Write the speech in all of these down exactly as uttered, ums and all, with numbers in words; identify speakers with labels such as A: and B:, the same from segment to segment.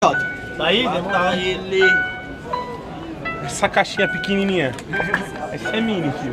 A: Tá aí? Deve tá ele.
B: Essa caixinha pequenininha. Essa é mini, filho.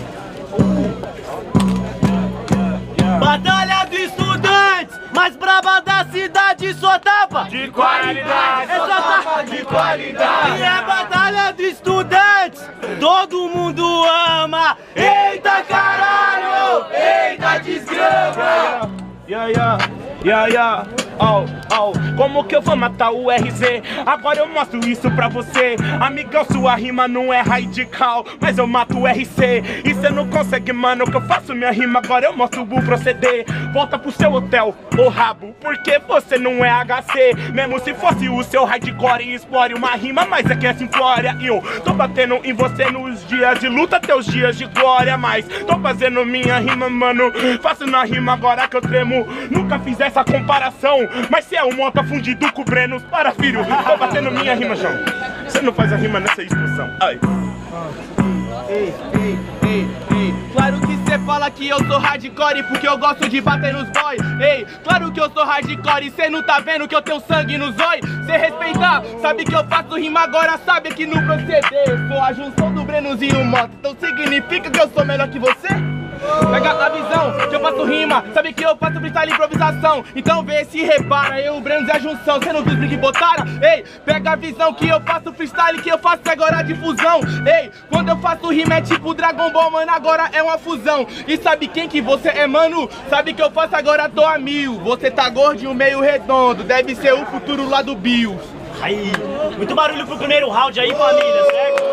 A: Batalha dos estudantes, mais braba da cidade, só tapa
B: de qualidade,
A: é só tapa de qualidade. E é batalha dos estudantes, todo mundo ama. Eita caralho, eita desgrama.
B: Yeah, yeah, yeah, yeah. Oh, oh, como que eu vou matar o R Z? Agora eu mostro isso pra você. Amigão, sua rima não é radical, mas eu mato o R C. E cê não consegue, mano, que eu faço minha rima. Agora eu mostro o proceder. Volta pro seu hotel, ô rabo, porque você não é H C. Mesmo se fosse o seu hardcore e explore uma rima, mas é que é simplória. E eu tô batendo em você nos dias de luta, teus dias de glória. Mas tô fazendo minha rima, mano, faço na rima agora que eu tremo. Nunca fiz essa comparação, mas se é um mota fundido com Brenos, para filho, tô batendo minha rima, João. Você não faz a rima nessa expressão. Ai.
A: Ei, ei, ei, ei. Claro que cê fala que eu sou hardcore porque eu gosto de bater nos boy. Ei, claro que eu sou hardcore e cê não tá vendo que eu tenho sangue no zói. Cê respeitar, sabe que eu faço rima agora, sabe que no proceder sou a junção do Brenos e o Mota. Então significa que eu sou melhor que você? Pega a visão, que eu faço rima, sabe que eu faço freestyle e improvisação. Então vê se repara, eu, o Brenos e a junção. Cê não viu os brinques botaram? Ei, pega a visão que eu faço freestyle, que eu faço agora a difusão. Ei, quando eu faço rima é tipo Dragon Ball, mano, agora é uma fusão. E sabe quem que você é, mano? Sabe que eu faço agora, tô a mil. Você tá gordinho, meio redondo, deve ser o futuro lá do Bios.
C: Aí, muito barulho pro primeiro round aí, família, certo?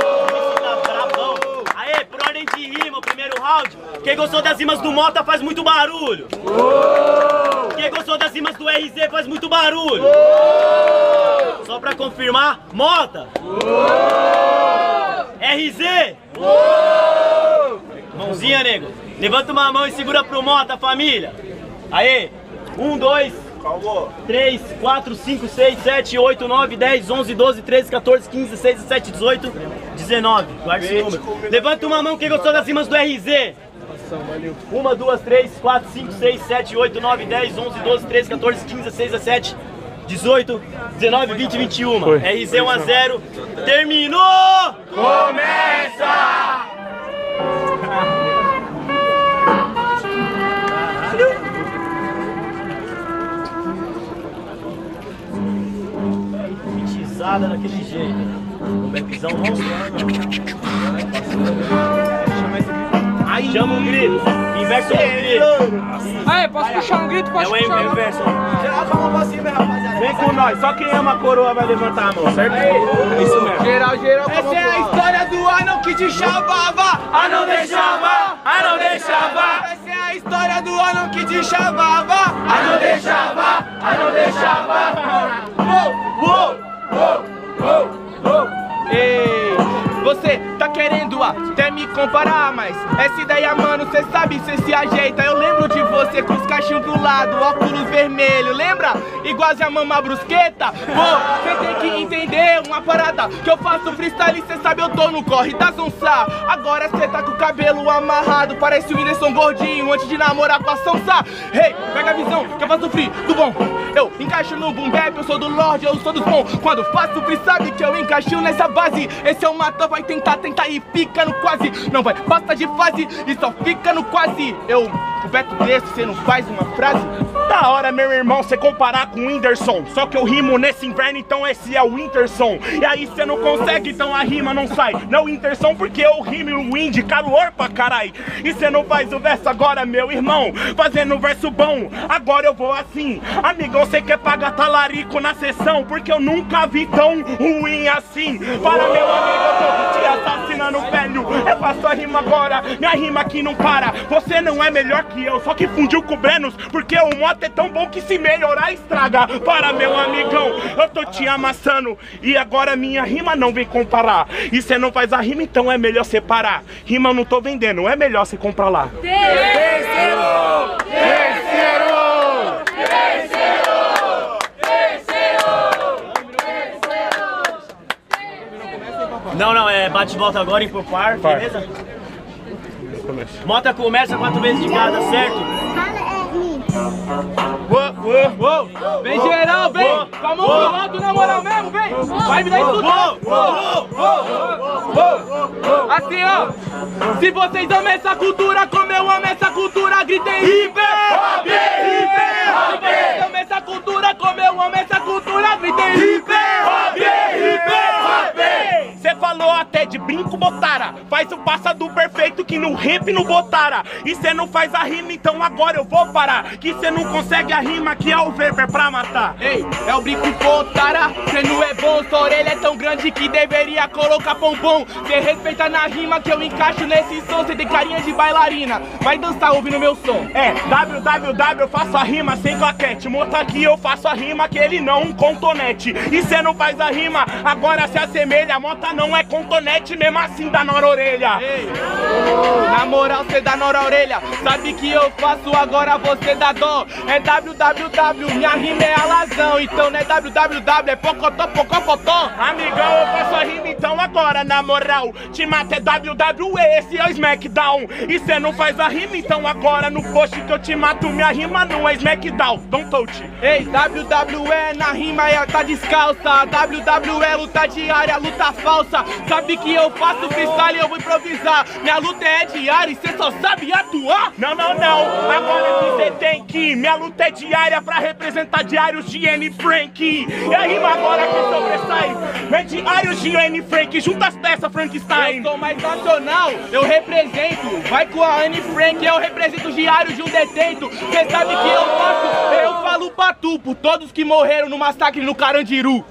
C: Por ordem de rima, o primeiro round. Quem gostou das rimas do Mota faz muito barulho. Uou! Quem gostou das rimas do R Z faz muito barulho. Uou! Só pra confirmar, Mota. Uou! R Z. Uou! Mãozinha, nego. Levanta uma mão e segura pro Mota, família. Aê. Um, dois, três, quatro, cinco, seis, sete, oito, nove, dez, onze, doze, treze, quatorze, quinze, dezesseis, dezessete, dezoito, dezenove. Guarda esse número. Levanta uma mão quem gostou das rimas do R Z. Uma, duas, três, quatro, cinco, seis, sete, oito, nove, dez, onze, doze, treze, quatorze, quinze, dezesseis, dezessete, dezoito, dezenove, vinte, vinte e um. Foi. R Z um a zero. Terminou!
B: Começa!
C: Daquele jeito. O backzão monstro. Aí chama um grito. Inverso é um grito.
D: Aí, posso puxar um grito? Posso
C: é o
D: puxar um
C: inverso.
A: Geral com a mão pra cima, rapaziada.
B: Vem com nós, só quem ama a coroa vai levantar a mão, certo? É isso mesmo.
D: Geral, geral.
A: Essa é a história do anão que te chamava, a não deixava, a não deixava. Essa é a história do anão que te chamava, a não deixava, a não deixava. Uou, uou. Oh, oh, oh. Ei, você tá querendo até me comparar, mas essa ideia, mano, cê sabe, cê se ajeita. Eu lembro de você com os cachinhos pro lado, óculos vermelho, lembra? Igual a mama brusqueta. Pô, cê tem que entender uma parada, que eu faço freestyle, cê sabe, eu tô no corre da Zonsa. Agora cê tá com o cabelo amarrado, parece o Whindersson gordinho antes de namorar com a Sansa. Hey, pega a visão, que eu faço free, do bom. Eu encaixo no boom bap, eu sou do Lorde, eu sou dos bons. Quando faço free, sabe que eu encaixo nessa base. Esse é o matão, vai tentar, tentar e fica no quase. Não vai, passa de fase e só fica no quase. Eu, o Beto desse, cê não faz uma frase?
B: Da hora, meu irmão, cê comparar com o Whindersson. Só que eu rimo nesse inverno, então esse é o Winterson. E aí cê não consegue, então a rima não sai. Não Winterson, porque eu rimo o Wind, calor pra carai. E cê não faz o verso agora, meu irmão, fazendo verso bom. Agora eu vou assim, amigão, cê quer pagar talarico na sessão, porque eu nunca vi tão ruim assim. Para meu amigo, eu tô te assassinando, velho. Eu faço a rima agora, minha rima aqui não para. Você não é melhor que eu, só que fundiu com o Brenos, porque o moto é tão bom que se melhorar estraga. Para meu amigão, eu tô te amassando e agora minha rima não vem comparar. E cê não faz a rima, então é melhor separar. Rima eu não tô vendendo, é melhor você comprar lá.
D: Terceiro!
B: Terceiro!
C: Não, não, é bate e volta agora em por par,
B: Par.
C: beleza? Mota começa quatro vezes de cada, certo?
B: Uou.
A: Uou. Vem geral, vem! Com a mão pro alto, na moral mesmo, vem! Vai me dar isso tudo! Assim, ó! Se vocês amam essa cultura, como eu amo essa cultura, gritem hip hop! Hip hop! Se vocês amam essa cultura, como eu amo essa cultura, gritem hip hop! Hip hop!
B: Cê falou até de brinco, botara. Faz o passa do perfeito que no rap não botara. E cê não faz a rima, então agora eu vou parar. Que cê não consegue a rima, que é o verbo é pra matar.
A: Ei, é o brinco botara. Cê não é bom, sua orelha é tão grande que deveria colocar pompom. Cê respeita na rima que eu encaixo nesse som. Cê tem carinha de bailarina, vai dançar ouvindo meu som.
B: É, www eu faço a rima sem claquete. Mota aqui eu faço a rima que ele não um contonete. E cê não faz a rima, agora se assemelha. Mota não é contonete, mesmo assim dá na orelha.
A: Ei, na moral cê dá na orelha. Sabe que eu faço agora, você dá dó. É www, minha rima é alazão. Então não é www, é pocotó, pococotó.
B: Amigão, eu faço a rima então agora, na moral. Te mata é W W E, esse é o SmackDown. E cê não faz a rima, então agora no post que eu te mato, minha rima não é SmackDown. Don't touch.
A: Ei, W W E na rima é tá descalça. W W E luta diária, luta falsa. Sabe que eu faço freestyle e eu vou improvisar. Minha luta é diária e cê só sabe atuar.
B: Não, não, não, agora que cê tem que ir. Minha luta é diária pra representar diários de Anne Frank. E a rima agora que sobressai é diários de Anne Frank. Junta as peças, Frankenstein.
A: Eu sou mais nacional, eu represento. Vai com a Anne Frank, eu represento os diários de um detento. Cê sabe que eu faço, eu falo pra tu, por todos que morreram no massacre no Carandiru.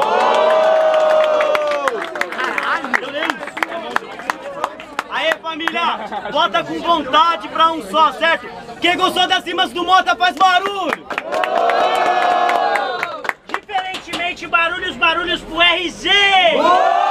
C: Aê, família, bota com vontade pra um só, certo? Quem gostou das rimas do Mota faz barulho!
E: Diferentemente, barulhos, barulhos pro R Z!